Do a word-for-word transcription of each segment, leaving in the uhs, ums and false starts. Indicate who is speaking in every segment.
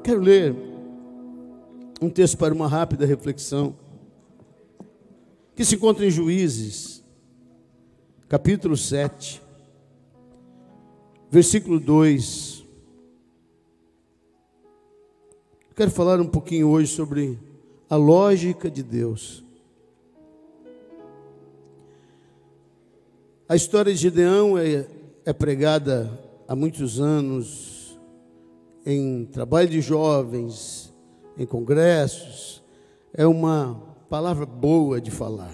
Speaker 1: quero ler um texto para uma rápida reflexão, que se encontra em Juízes, capítulo sete, versículo dois. Quero falar um pouquinho hoje sobre a lógica de Deus. A história de Gideão é, é pregada há muitos anos em trabalho de jovens, em congressos. É uma palavra boa de falar.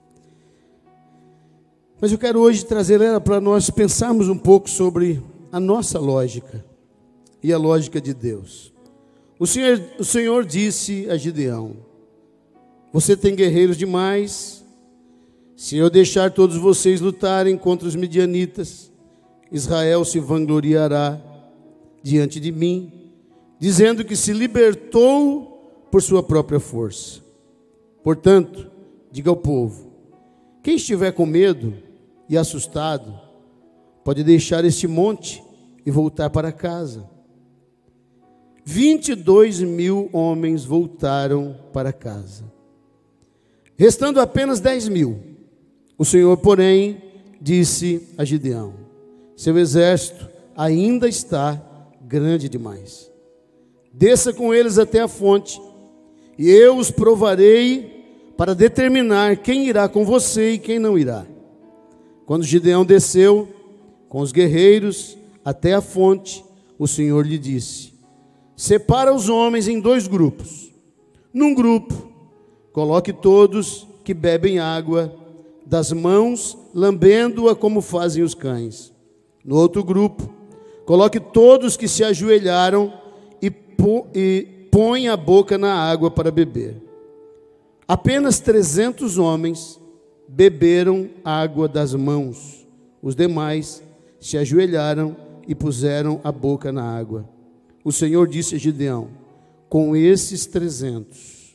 Speaker 1: Mas eu quero hoje trazer ela para nós pensarmos um pouco sobre a nossa lógica e a lógica de Deus. O Senhor, o Senhor disse a Gideão: você tem guerreiros demais. Se eu deixar todos vocês lutarem contra os midianitas, Israel se vangloriará diante de mim, dizendo que se libertou por sua própria força. Portanto, diga ao povo: quem estiver com medo e assustado, pode deixar este monte e voltar para casa. Vinte e dois mil homens voltaram para casa, restando apenas dez mil. O Senhor, porém, disse a Gideão: seu exército ainda está grande demais. Desça com eles até a fonte, e eu os provarei para determinar quem irá com você e quem não irá. Quando Gideão desceu com os guerreiros até a fonte, o Senhor lhe disse: separa os homens em dois grupos. Num grupo, coloque todos que bebem água das mãos, lambendo-a como fazem os cães. No outro grupo, coloque todos que se ajoelharam e, po- e põe a boca na água para beber. Apenas trezentos homens beberam água das mãos. Os demais se ajoelharam e puseram a boca na água. O Senhor disse a Gideão: com esses trezentos,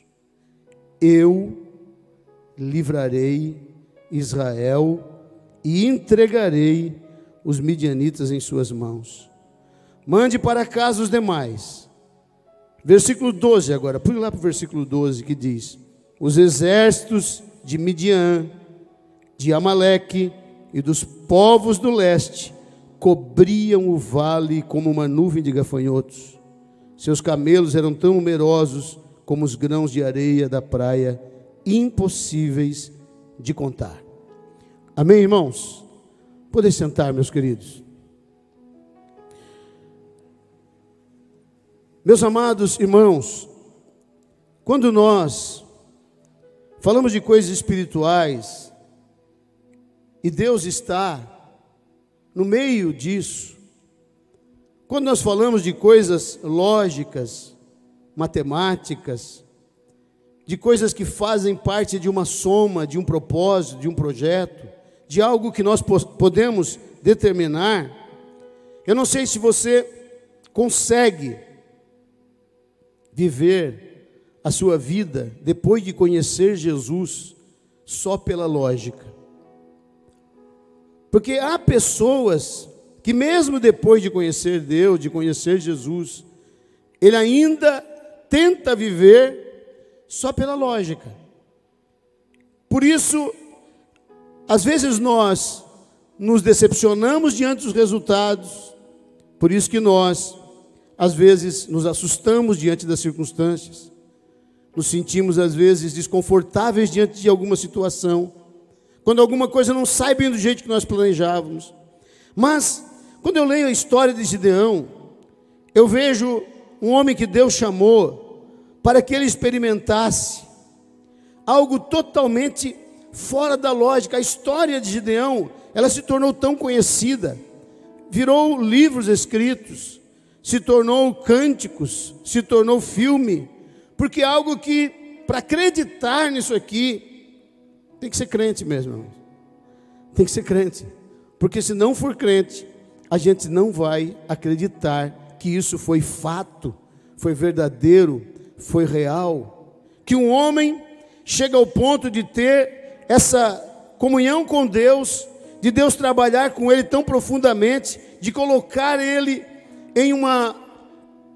Speaker 1: eu livrarei Israel e entregarei os midianitas em suas mãos. Mande para casa os demais. Versículo doze agora, pule lá para o versículo doze, que diz: os exércitos de Midian, de Amaleque e dos povos do leste cobriam o vale como uma nuvem de gafanhotos. Seus camelos eram tão numerosos como os grãos de areia da praia, impossíveis de contar. Amém, irmãos? Podem sentar, meus queridos. Meus amados irmãos, quando nós falamos de coisas espirituais e Deus está no meio disso, quando nós falamos de coisas lógicas, matemáticas, de coisas que fazem parte de uma soma, de um propósito, de um projeto, de algo que nós podemos determinar, eu não sei se você consegue viver a sua vida depois de conhecer Jesus só pela lógica. Porque há pessoas que mesmo depois de conhecer Deus, de conhecer Jesus, ele ainda tenta viver só pela lógica. Por isso, às vezes nós nos decepcionamos diante dos resultados, por isso que nós, às vezes, nos assustamos diante das circunstâncias, nos sentimos, às vezes, desconfortáveis diante de alguma situação, quando alguma coisa não sai bem do jeito que nós planejávamos. Mas, quando eu leio a história de Gideão, eu vejo um homem que Deus chamou para que ele experimentasse algo totalmente fora da lógica. A história de Gideão, ela se tornou tão conhecida, virou livros escritos, se tornou cânticos, se tornou filme, porque é algo que, para acreditar nisso aqui, tem que ser crente mesmo, irmão. Tem que ser crente, porque se não for crente, a gente não vai acreditar que isso foi fato, foi verdadeiro, foi real, que um homem chega ao ponto de ter essa comunhão com Deus, de Deus trabalhar com ele tão profundamente, de colocar ele em uma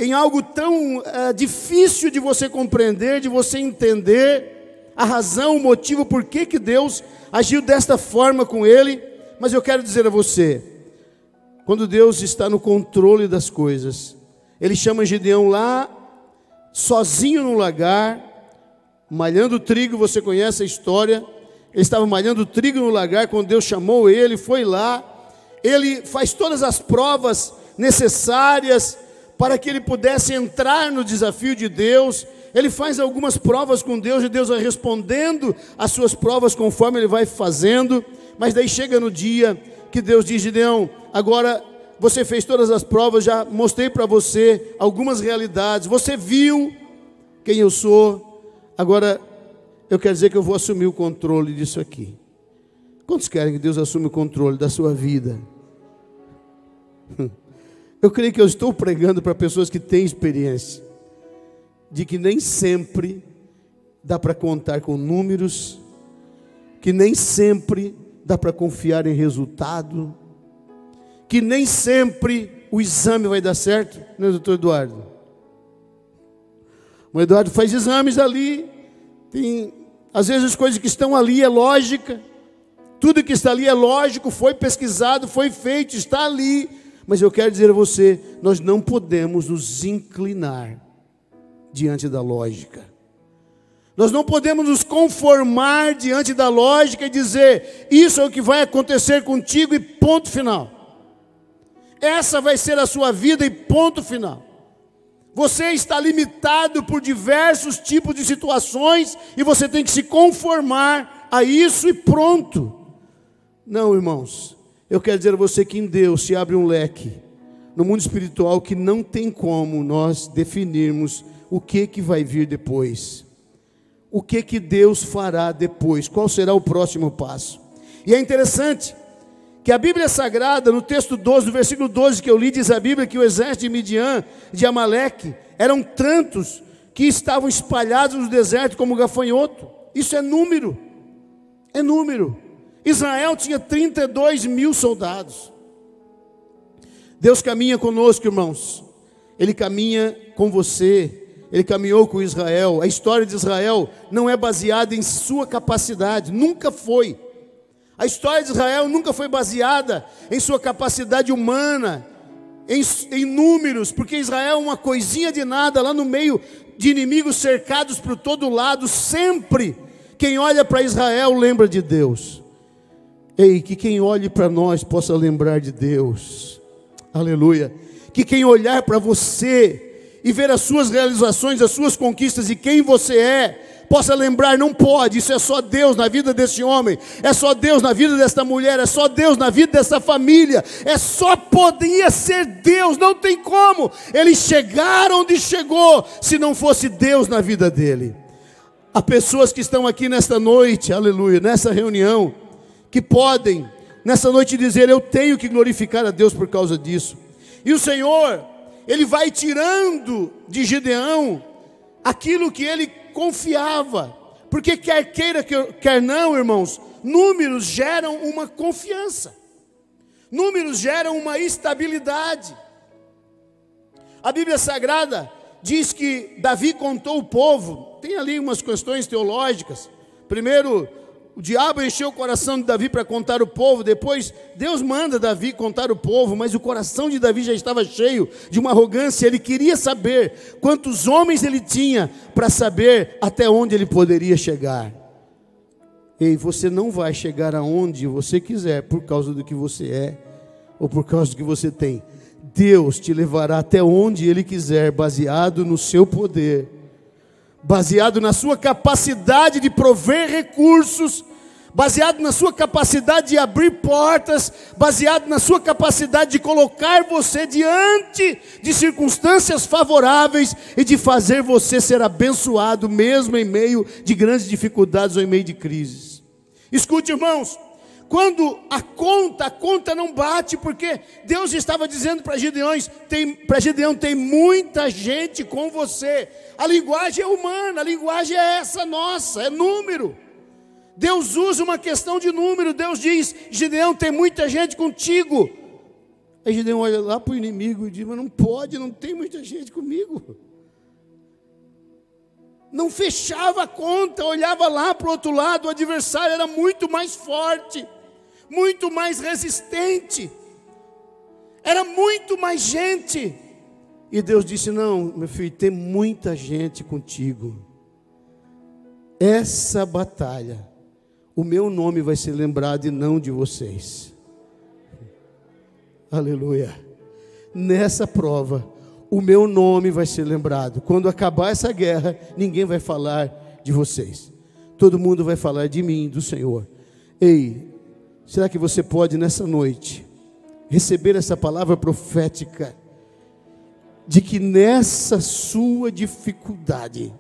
Speaker 1: em algo tão uh, difícil de você compreender, de você entender a razão, o motivo, por que que Deus agiu desta forma com ele. Mas eu quero dizer a você, quando Deus está no controle das coisas, Ele chama Gideão lá, sozinho no lagar, malhando trigo. Você conhece a história. Ele estava malhando trigo no lagar, quando Deus chamou ele, foi lá. Ele faz todas as provas necessárias para que ele pudesse entrar no desafio de Deus. Ele faz algumas provas com Deus, e Deus vai respondendo as suas provas conforme ele vai fazendo. Mas daí chega no dia que Deus diz: Gideão, agora você fez todas as provas, já mostrei para você algumas realidades, você viu quem eu sou, agora eu quero dizer que eu vou assumir o controle disso aqui. Quantos querem que Deus assuma o controle da sua vida? Eu creio que eu estou pregando para pessoas que têm experiência de que nem sempre dá para contar com números, que nem sempre dá para confiar em resultado, que nem sempre o exame vai dar certo, né, doutor Eduardo? O Eduardo faz exames ali, tem, às vezes as coisas que estão ali é lógica, tudo que está ali é lógico, foi pesquisado, foi feito, está ali. Mas eu quero dizer a você, nós não podemos nos inclinar diante da lógica. Nós não podemos nos conformar diante da lógica e dizer: isso é o que vai acontecer contigo e ponto final. Essa vai ser a sua vida e ponto final. Você está limitado por diversos tipos de situações e você tem que se conformar a isso e pronto. Não, irmãos, eu quero dizer a você que em Deus se abre um leque no mundo espiritual que não tem como nós definirmos o que que vai vir depois. O que que Deus fará depois? Qual será o próximo passo? E é interessante que a Bíblia Sagrada, no texto doze, no versículo doze que eu li, diz a Bíblia que o exército de Midian, de Amaleque, eram tantos que estavam espalhados no deserto como gafanhoto. Isso é número, é número. Israel tinha trinta e dois mil soldados. Deus caminha conosco, irmãos. Ele caminha com você. Ele caminhou com Israel. A história de Israel não é baseada em sua capacidade, nunca foi. A história de Israel nunca foi baseada em sua capacidade humana, em, em números, porque Israel é uma coisinha de nada lá no meio de inimigos cercados por todo lado. Sempre quem olha para Israel lembra de Deus. Ei, que quem olhe para nós possa lembrar de Deus. Aleluia. Que quem olhar para você e ver as suas realizações, as suas conquistas e quem você é, possa lembrar: não pode, isso é só Deus na vida desse homem, é só Deus na vida desta mulher, é só Deus na vida dessa família, é só podia ser Deus, não tem como ele chegar onde chegou se não fosse Deus na vida dele. Há pessoas que estão aqui nesta noite, aleluia, nessa reunião, que podem nessa noite dizer: eu tenho que glorificar a Deus por causa disso. E o Senhor, Ele vai tirando de Gideão aquilo que ele confiava, porque quer queira, quer não, irmãos, números geram uma confiança, números geram uma estabilidade. A Bíblia Sagrada diz que Davi contou o povo, tem ali umas questões teológicas. Primeiro, o diabo encheu o coração de Davi para contar o povo. Depois Deus manda Davi contar o povo, mas o coração de Davi já estava cheio de uma arrogância. Ele queria saber quantos homens ele tinha para saber até onde ele poderia chegar. Ei, você não vai chegar aonde você quiser por causa do que você é ou por causa do que você tem. Deus te levará até onde Ele quiser, baseado no seu poder, baseado na sua capacidade de prover recursos, baseado na sua capacidade de abrir portas, baseado na sua capacidade de colocar você diante de circunstâncias favoráveis e de fazer você ser abençoado mesmo em meio de grandes dificuldades ou em meio de crises. Escute, irmãos, quando a conta, a conta não bate, porque Deus estava dizendo para Gideão, tem, para Gideão, tem muita gente com você. A linguagem é humana, a linguagem é essa nossa, é número. Deus usa uma questão de número. Deus diz: Gideão, tem muita gente contigo. Aí Gideão olha lá para o inimigo e diz: mas não pode, não tem muita gente comigo. Não fechava a conta, olhava lá para o outro lado, o adversário era muito mais forte, muito mais resistente, era muito mais gente. E Deus disse: não, meu filho, tem muita gente contigo. Essa batalha, o meu nome vai ser lembrado e não de vocês. Aleluia. Nessa prova, o meu nome vai ser lembrado. Quando acabar essa guerra, ninguém vai falar de vocês. Todo mundo vai falar de mim, do Senhor. Ei, será que você pode nessa noite receber essa palavra profética de que nessa sua dificuldade,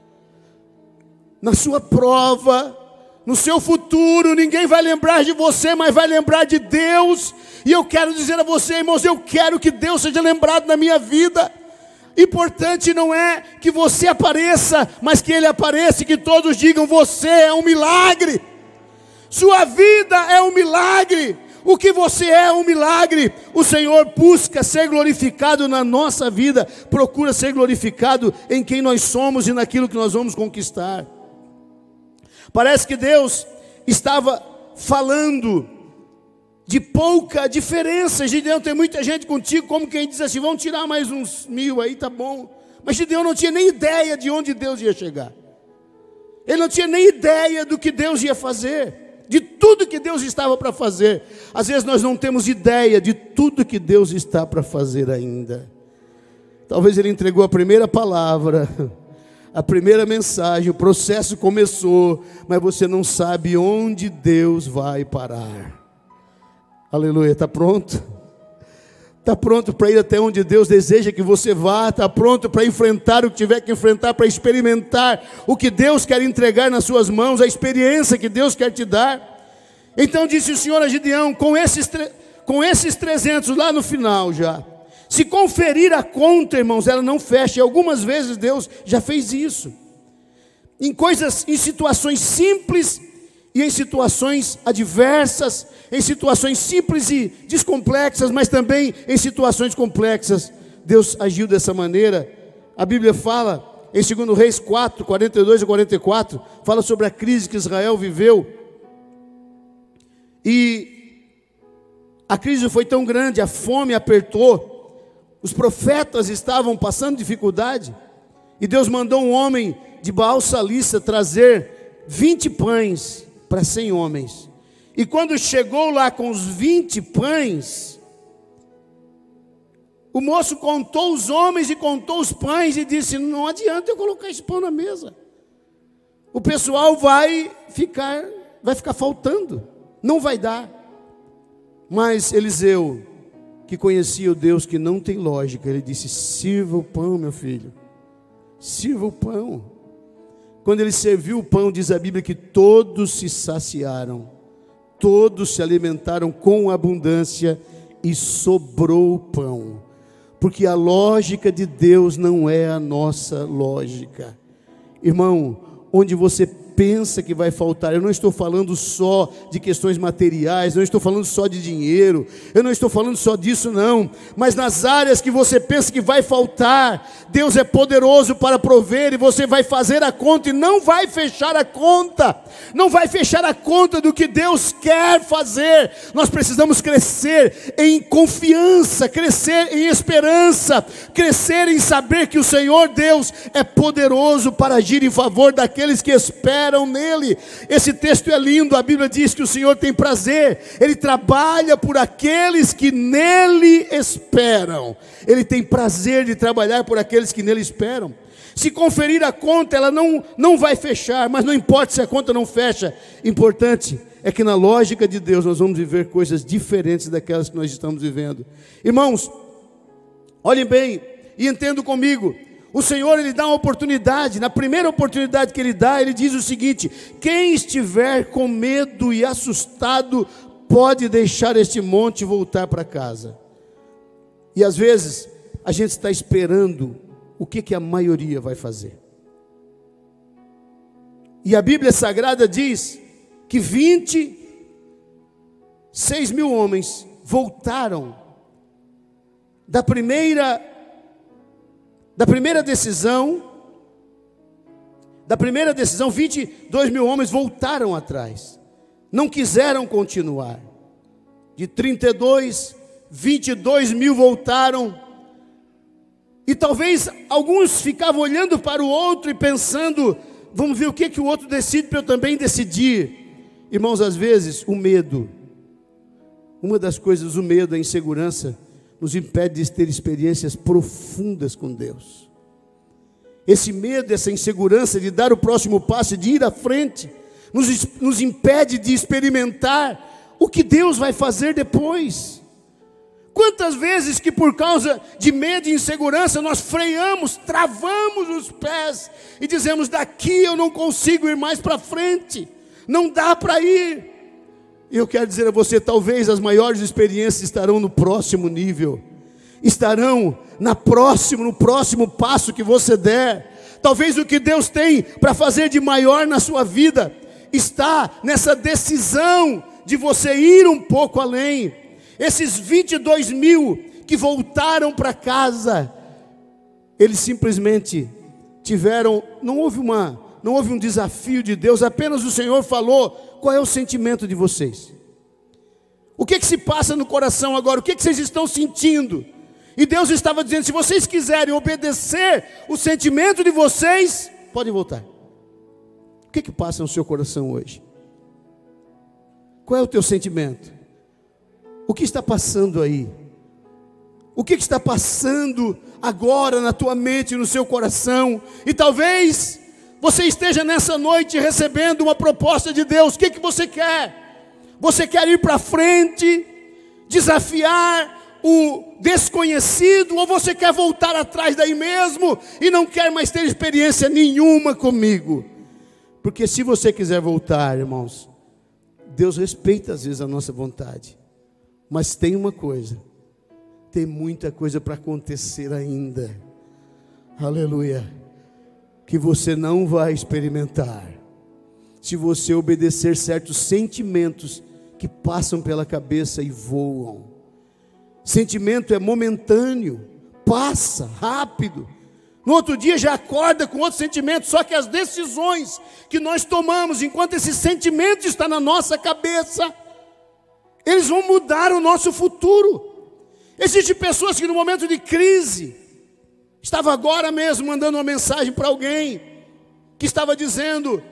Speaker 1: na sua prova, no seu futuro, ninguém vai lembrar de você, mas vai lembrar de Deus. E eu quero dizer a você, irmãos, eu quero que Deus seja lembrado na minha vida. Importante não é que você apareça, mas que Ele apareça e que todos digam: você é um milagre, sua vida é um milagre, o que você é é um milagre. O Senhor busca ser glorificado na nossa vida, procura ser glorificado em quem nós somos e naquilo que nós vamos conquistar. Parece que Deus estava falando de pouca diferença. Gideão, tem muita gente contigo, como quem diz assim: vamos tirar mais uns mil aí, tá bom. Mas Gideão não tinha nem ideia de onde Deus ia chegar. Ele não tinha nem ideia do que Deus ia fazer, de tudo que Deus estava para fazer. Às vezes nós não temos ideia de tudo que Deus está para fazer ainda. Talvez Ele entregou a primeira palavra, a primeira mensagem, o processo começou, mas você não sabe onde Deus vai parar. Aleluia, está pronto? Está pronto para ir até onde Deus deseja que você vá? Está pronto para enfrentar o que tiver que enfrentar, para experimentar o que Deus quer entregar nas suas mãos, a experiência que Deus quer te dar? Então disse o Senhor a Gideão, com esses, com esses trezentos lá no final já, se conferir a conta, irmãos, ela não fecha. E algumas vezes Deus já fez isso. Em coisas, em situações simples e em situações adversas, em situações simples e descomplexas, mas também em situações complexas, Deus agiu dessa maneira. A Bíblia fala, em dois Reis quatro, quarenta e dois a quarenta e quatro, fala sobre a crise que Israel viveu. E a crise foi tão grande, a fome apertou, os profetas estavam passando dificuldade, e Deus mandou um homem de Baal Salissa trazer vinte pães para cem homens. E quando chegou lá com os vinte pães, o moço contou os homens e contou os pães e disse: não adianta eu colocar esse pão na mesa, o pessoal vai ficar, vai ficar faltando, não vai dar. Mas Eliseu, que conhecia o Deus que não tem lógica, ele disse: sirva o pão, meu filho, sirva o pão. Quando ele serviu o pão, diz a Bíblia que todos se saciaram, todos se alimentaram com abundância e sobrou o pão, porque a lógica de Deus não é a nossa lógica. Irmão, onde você pensa que vai faltar, eu não estou falando só de questões materiais, não estou falando só de dinheiro, eu não estou falando só disso não, mas nas áreas que você pensa que vai faltar, Deus é poderoso para prover, e você vai fazer a conta e não vai fechar a conta, não vai fechar a conta do que Deus quer fazer. Nós precisamos crescer em confiança, crescer em esperança, crescer em saber que o Senhor Deus é poderoso para agir em favor daqueles que esperam nele. Esse texto é lindo. A Bíblia diz que o Senhor tem prazer, Ele trabalha por aqueles que nele esperam. Ele tem prazer de trabalhar por aqueles que nele esperam. Se conferir a conta, ela não, não vai fechar, mas não importa se a conta não fecha. Importante é que na lógica de Deus nós vamos viver coisas diferentes daquelas que nós estamos vivendo. Irmãos, olhem bem e entendam comigo. O Senhor, Ele dá uma oportunidade. Na primeira oportunidade que Ele dá, Ele diz o seguinte: quem estiver com medo e assustado, pode deixar este monte e voltar para casa. E às vezes, a gente está esperando o que, que a maioria vai fazer. E a Bíblia Sagrada diz que vinte e seis mil homens voltaram da primeira, da primeira decisão, da primeira decisão, vinte e dois mil homens voltaram atrás, não quiseram continuar. De trinta e dois, vinte e dois mil voltaram, e talvez alguns ficavam olhando para o outro e pensando, vamos ver o que, que o outro decide para eu também decidir. Irmãos, às vezes o medo, uma das coisas, o medo, a insegurança, nos impede de ter experiências profundas com Deus. Esse medo, essa insegurança de dar o próximo passo, de ir à frente, nos, nos impede de experimentar o que Deus vai fazer depois. Quantas vezes que por causa de medo e insegurança nós freamos, travamos os pés e dizemos, daqui eu não consigo ir mais para frente, não dá para ir. E eu quero dizer a você, talvez as maiores experiências estarão no próximo nível, estarão na próximo, no próximo passo que você der. Talvez o que Deus tem para fazer de maior na sua vida está nessa decisão de você ir um pouco além. Esses vinte e dois mil que voltaram para casa, eles simplesmente tiveram, não houve uma, não houve um desafio de Deus, apenas o Senhor falou, qual é o sentimento de vocês? O que que se passa no coração agora? O que que vocês estão sentindo? E Deus estava dizendo, se vocês quiserem obedecer o sentimento de vocês, podem voltar. O que que passa no seu coração hoje? Qual é o teu sentimento? O que está passando aí? O que está passando agora na tua mente, no seu coração? E talvez você esteja nessa noite recebendo uma proposta de Deus. O que, que você quer? Você quer ir para frente, desafiar o desconhecido, ou você quer voltar atrás daí mesmo e não quer mais ter experiência nenhuma comigo? Porque se você quiser voltar, irmãos, Deus respeita às vezes a nossa vontade. Mas tem uma coisa, tem muita coisa para acontecer ainda, aleluia, que você não vai experimentar, se você obedecer certos sentimentos que passam pela cabeça e voam. Sentimento é momentâneo, passa rápido, no outro dia já acorda com outro sentimento, só que as decisões que nós tomamos, enquanto esse sentimento está na nossa cabeça, eles vão mudar o nosso futuro. Existem pessoas que no momento de crise, estava agora mesmo mandando uma mensagem para alguém, que estava dizendo,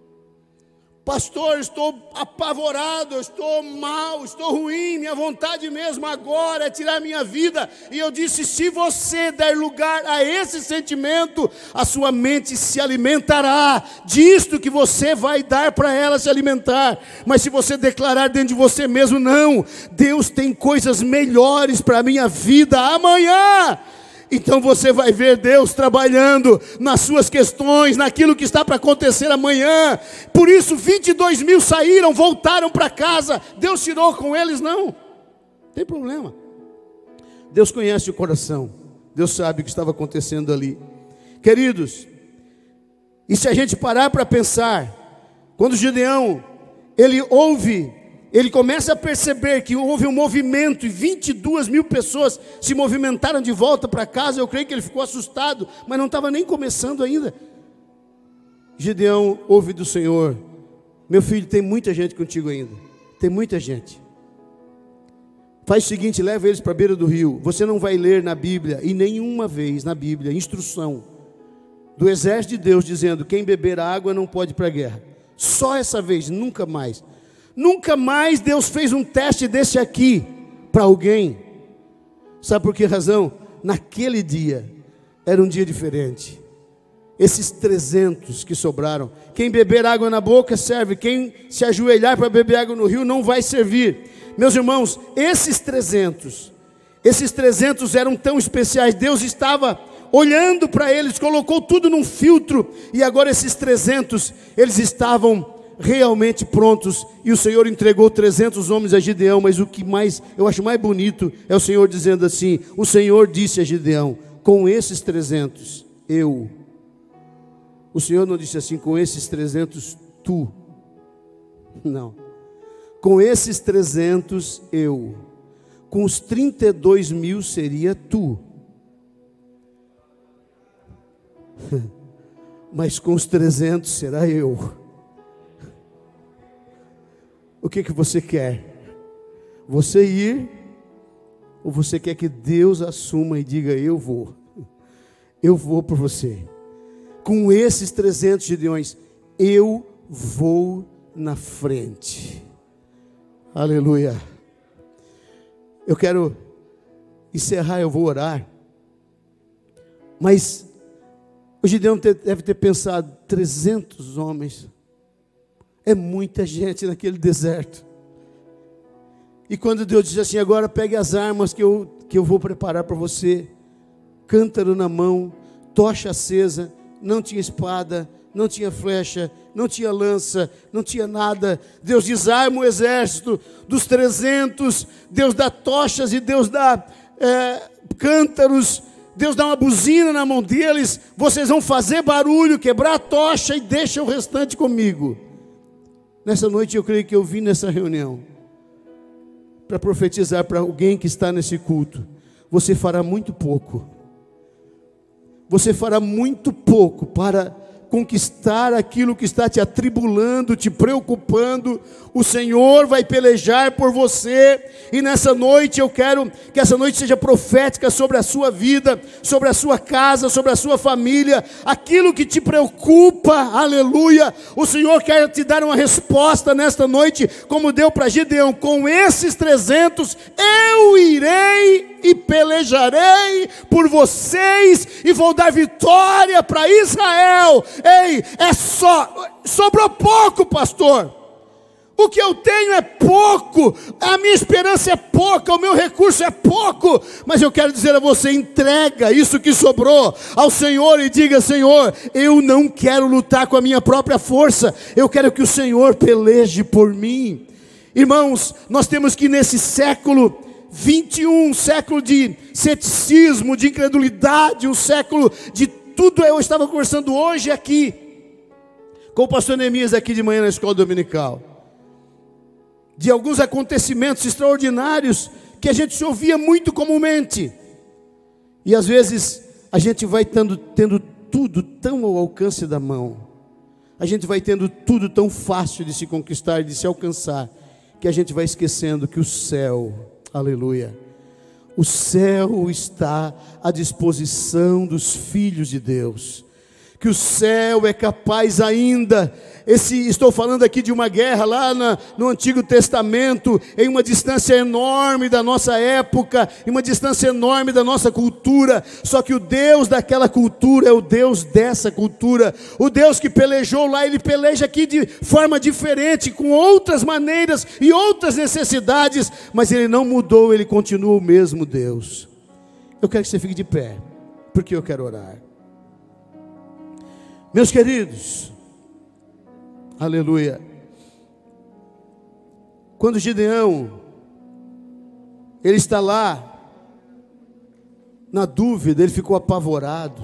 Speaker 1: pastor, estou apavorado, estou mal, estou ruim, minha vontade mesmo agora é tirar minha vida. E eu disse, se você der lugar a esse sentimento, a sua mente se alimentará disto que você vai dar para ela se alimentar. Mas se você declarar dentro de você mesmo, não, Deus tem coisas melhores para a minha vida amanhã, então você vai ver Deus trabalhando nas suas questões, naquilo que está para acontecer amanhã. Por isso vinte e dois mil saíram, voltaram para casa. Deus tirou com eles? Não, não tem problema. Deus conhece o coração, Deus sabe o que estava acontecendo ali. Queridos, e se a gente parar para pensar, quando Gideão, ele ouve, ele começa a perceber que houve um movimento e vinte e duas mil pessoas se movimentaram de volta para casa. Eu creio que ele ficou assustado, mas não estava nem começando ainda. Gideão ouve do Senhor, meu filho, tem muita gente contigo ainda, tem muita gente. Faz o seguinte, leva eles para a beira do rio. Você não vai ler na Bíblia, e nenhuma vez na Bíblia, instrução do exército de Deus dizendo, quem beber água não pode ir para a guerra. Só essa vez, nunca mais. Nunca mais Deus fez um teste desse aqui para alguém. Sabe por que razão? Naquele dia era um dia diferente. Esses trezentos que sobraram, quem beber água na boca serve, quem se ajoelhar para beber água no rio não vai servir. Meus irmãos, esses trezentos, esses trezentos eram tão especiais. Deus estava olhando para eles, colocou tudo num filtro, e agora esses trezentos, eles estavam realmente prontos, e o Senhor entregou trezentos homens a Gideão. Mas o que mais, eu acho mais bonito, é o Senhor dizendo assim, o Senhor disse a Gideão, com esses trezentos, eu, o Senhor não disse assim, com esses trezentos, tu, não, com esses trezentos, eu, com os trinta e dois mil seria tu. Mas com os trezentos será eu. O que que você quer? Você ir? Ou você quer que Deus assuma e diga, eu vou? Eu vou por você. Com esses trezentos gideões, eu vou na frente. Aleluia. Eu quero encerrar, eu vou orar. Mas o Gideão deve ter pensado, trezentos homens. É muita gente naquele deserto. E quando Deus diz assim, agora pegue as armas que eu, que eu vou preparar para você. Cântaro na mão, tocha acesa, não tinha espada, não tinha flecha, não tinha lança, não tinha nada. Deus desarma o exército dos trezentos, Deus dá tochas e Deus dá é, cântaros, Deus dá uma buzina na mão deles, vocês vão fazer barulho, quebrar a tocha e deixa o restante comigo. Nessa noite eu creio que eu vim nessa reunião para profetizar para alguém que está nesse culto, você fará muito pouco, você fará muito pouco para conquistar aquilo que está te atribulando, te preocupando. O Senhor vai pelejar por você, e nessa noite eu quero que essa noite seja profética sobre a sua vida, sobre a sua casa, sobre a sua família, aquilo que te preocupa, aleluia, o Senhor quer te dar uma resposta nesta noite, como deu para Gideão, com esses trezentos eu irei e pelejarei por vocês, e vou dar vitória para Israel. Ei, é só, sobrou pouco, pastor, o que eu tenho é pouco, a minha esperança é pouca, o meu recurso é pouco, mas eu quero dizer a você, entrega isso que sobrou ao Senhor e diga, Senhor, eu não quero lutar com a minha própria força, eu quero que o Senhor peleje por mim. Irmãos, nós temos que nesse século vinte e um, um século de ceticismo, de incredulidade, um século de tudo. Eu estava conversando hoje aqui com o pastor Neemias aqui de manhã na escola dominical, de alguns acontecimentos extraordinários que a gente se ouvia muito comumente, e às vezes a gente vai tendo, tendo tudo tão ao alcance da mão, a gente vai tendo tudo tão fácil de se conquistar, de se alcançar, que a gente vai esquecendo que o céu, aleluia, o céu está à disposição dos filhos de Deus, que o céu é capaz ainda, esse, estou falando aqui de uma guerra lá na, no Antigo Testamento, em uma distância enorme da nossa época, em uma distância enorme da nossa cultura, só que o Deus daquela cultura é o Deus dessa cultura, o Deus que pelejou lá, Ele peleja aqui de forma diferente, com outras maneiras e outras necessidades, mas Ele não mudou, Ele continua o mesmo Deus. Eu quero que você fique de pé, porque eu quero orar. Meus queridos, aleluia, quando Gideão, ele está lá, na dúvida, ele ficou apavorado.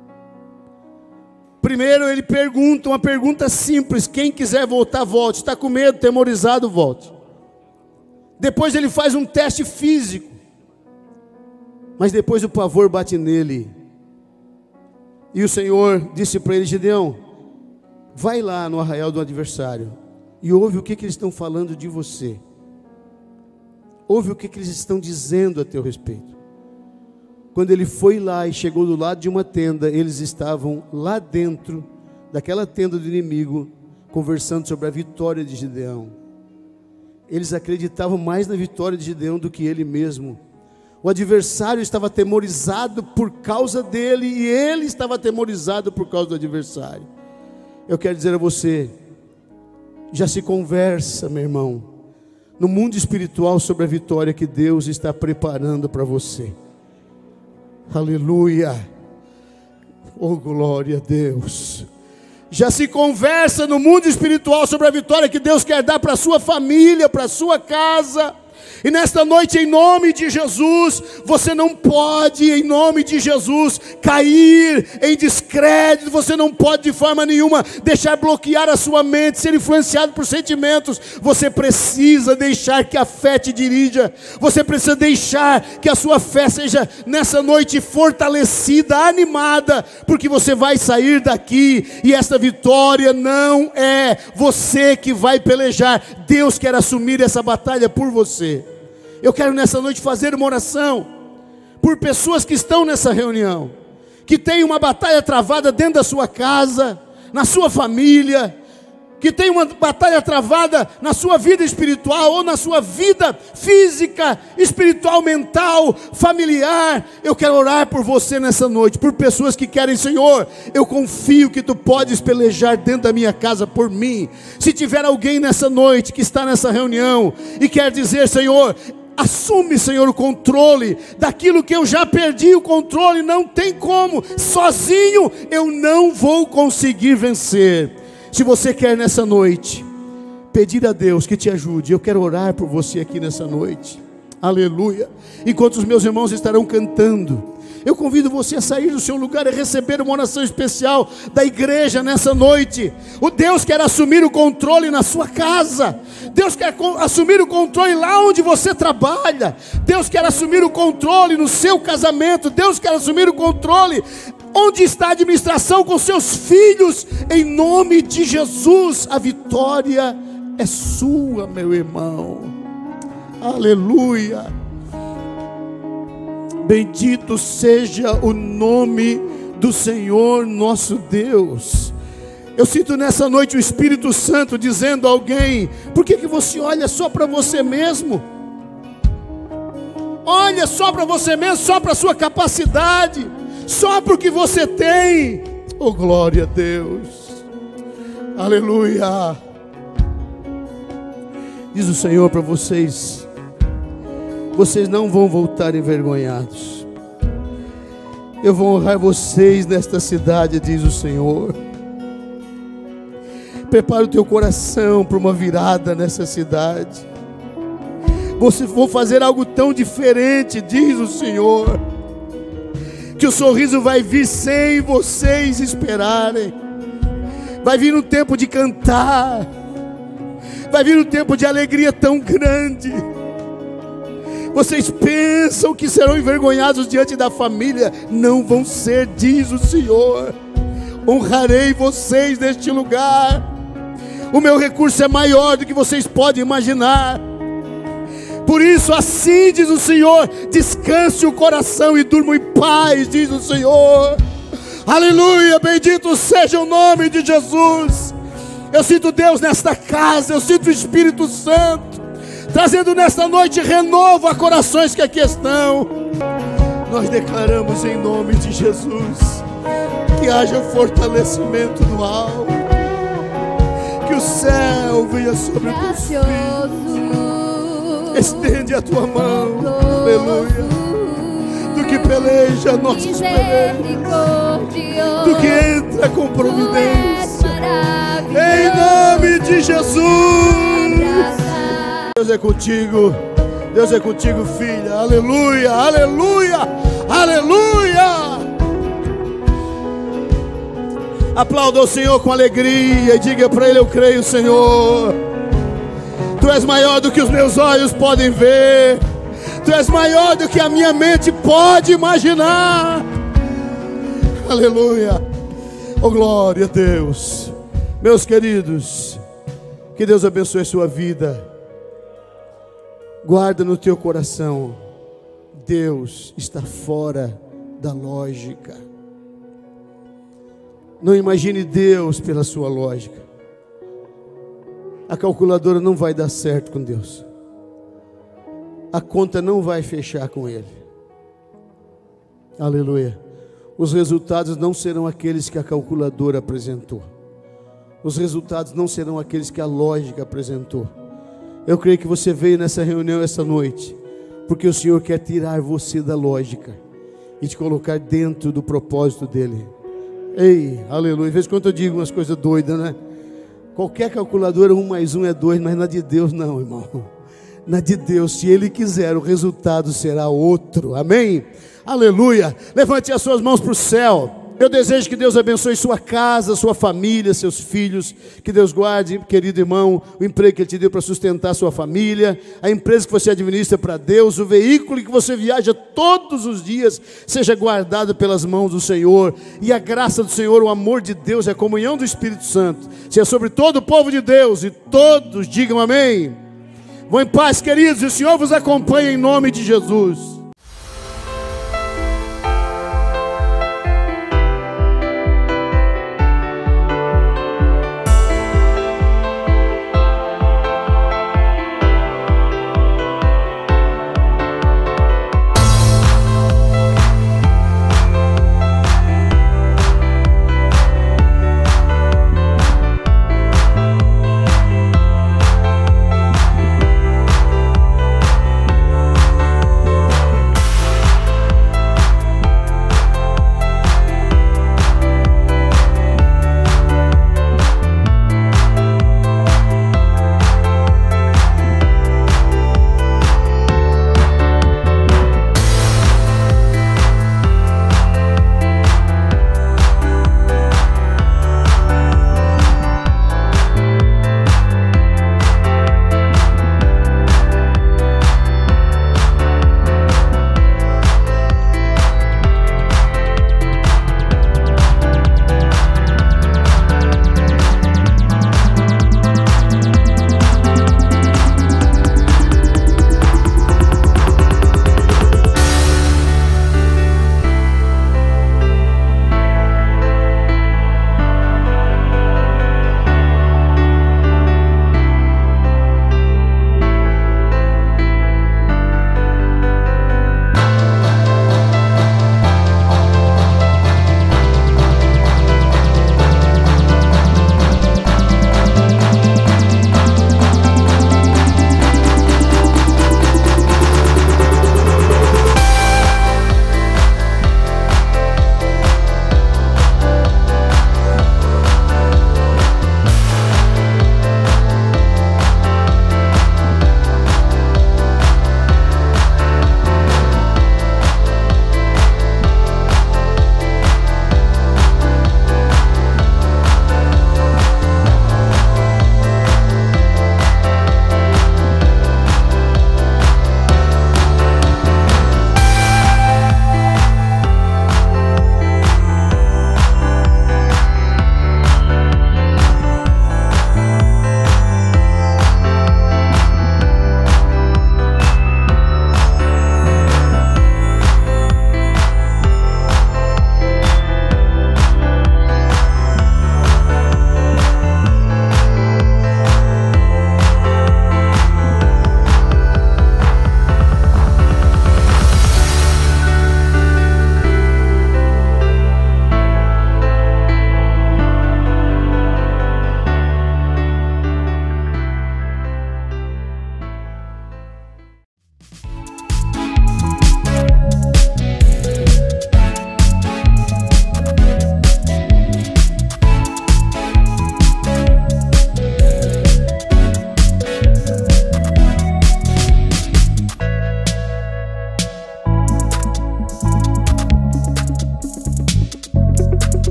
Speaker 1: Primeiro ele pergunta, uma pergunta simples, quem quiser voltar, volte, está com medo, temorizado, volte. Depois ele faz um teste físico, mas depois o pavor bate nele, e o Senhor disse para ele, Gideão, vai lá no arraial do adversário e ouve o que, que eles estão falando de você. Ouve o que, que eles estão dizendo a teu respeito. Quando ele foi lá e chegou do lado de uma tenda, eles estavam lá dentro daquela tenda do inimigo, conversando sobre a vitória de Gideão. Eles acreditavam mais na vitória de Gideão do que ele mesmo. O adversário estava atemorizado por causa dele, e ele estava atemorizado por causa do adversário. Eu quero dizer a você, já se conversa, meu irmão, no mundo espiritual sobre a vitória que Deus está preparando para você. Aleluia, oh glória a Deus. Já se conversa no mundo espiritual sobre a vitória que Deus quer dar para a sua família, para a sua casa, E nesta noite, em nome de Jesus, você não pode, em nome de Jesus, cair em descrédito. Você não pode de forma nenhuma deixar bloquear a sua mente, ser influenciado por sentimentos. Você precisa deixar que a fé te dirija. Você precisa deixar que a sua fé seja nessa noite fortalecida, animada, porque você vai sair daqui e esta vitória não é você que vai pelejar. Deus quer assumir essa batalha por você. Eu quero nessa noite fazer uma oração por pessoas que estão nessa reunião, que tem uma batalha travada dentro da sua casa, na sua família, que tem uma batalha travada na sua vida espiritual, ou na sua vida física, espiritual, mental, familiar. Eu quero orar por você nessa noite, por pessoas que querem: Senhor, eu confio que Tu podes pelejar dentro da minha casa por mim. Se tiver alguém nessa noite que está nessa reunião e quer dizer: Senhor, assume, Senhor, o controle daquilo que eu já perdi o controle, não tem como, sozinho eu não vou conseguir vencer. Se você quer nessa noite pedir a Deus que te ajude, eu quero orar por você aqui nessa noite. Aleluia. Enquanto os meus irmãos estarão cantando, eu convido você a sair do seu lugar e receber uma oração especial da igreja nessa noite. O Deus quer assumir o controle na sua casa. Deus quer assumir o controle lá onde você trabalha. Deus quer assumir o controle no seu casamento. Deus quer assumir o controle onde está a administração com seus filhos. Em nome de Jesus, a vitória é sua, meu irmão. Aleluia. Bendito seja o nome do Senhor nosso Deus. Eu sinto nessa noite o Espírito Santo dizendo a alguém: por que que você olha só para você mesmo? Olha só para você mesmo, só para a sua capacidade, só para o que você tem. Oh, glória a Deus. Aleluia. Diz o Senhor para vocês: vocês não vão voltar envergonhados. Eu vou honrar vocês nesta cidade, diz o Senhor. Prepara o teu coração para uma virada nessa cidade. Você vou fazer algo tão diferente, diz o Senhor, que o sorriso vai vir sem vocês esperarem. Vai vir um tempo de cantar. Vai vir um tempo de alegria tão grande. Vocês pensam que serão envergonhados diante da família? Não vão ser, diz o Senhor. Honrarei vocês neste lugar. O meu recurso é maior do que vocês podem imaginar. Por isso, assim diz o Senhor: descanse o coração e durma em paz, diz o Senhor. Aleluia, bendito seja o nome de Jesus. Eu sinto Deus nesta casa, eu sinto o Espírito Santo trazendo nesta noite renovo a corações que aqui estão. Nós declaramos em nome de Jesus que haja fortalecimento no alto, que o céu venha sobre os teus filhos. Estende a tua mão, aleluia. Do que peleja nossas pelejas, do que entra com providência, em nome de Jesus. Deus é contigo, Deus é contigo, filha. Aleluia, aleluia, aleluia. Aplauda o Senhor com alegria e diga para Ele: eu creio, Senhor. Tu és maior do que os meus olhos podem ver. Tu és maior do que a minha mente pode imaginar. Aleluia. Oh, glória a Deus. Meus queridos, que Deus abençoe a sua vida. Guarda no teu coração: Deus está fora da lógica. Não imagine Deus pela sua lógica. A calculadora não vai dar certo com Deus. A conta não vai fechar com Ele. Aleluia. Os resultados não serão aqueles que a calculadora apresentou. Os resultados não serão aqueles que a lógica apresentou. Eu creio que você veio nessa reunião essa noite porque o Senhor quer tirar você da lógica e te colocar dentro do propósito dEle. Ei, aleluia. Às vezes quando eu digo umas coisas doidas, né? Qualquer calculadora, um mais um é dois, mas na de Deus não, irmão. Na de Deus, se Ele quiser, o resultado será outro. Amém? Aleluia. Levante as suas mãos para o céu. Eu desejo que Deus abençoe sua casa, sua família, seus filhos. Que Deus guarde, querido irmão, o emprego que Ele te deu para sustentar sua família, a empresa que você administra para Deus, o veículo que você viaja todos os dias, seja guardado pelas mãos do Senhor. E a graça do Senhor, o amor de Deus, a comunhão do Espírito Santo, seja sobre todo o povo de Deus. E todos digam amém. Vão em paz, queridos, e o Senhor vos acompanha em nome de Jesus.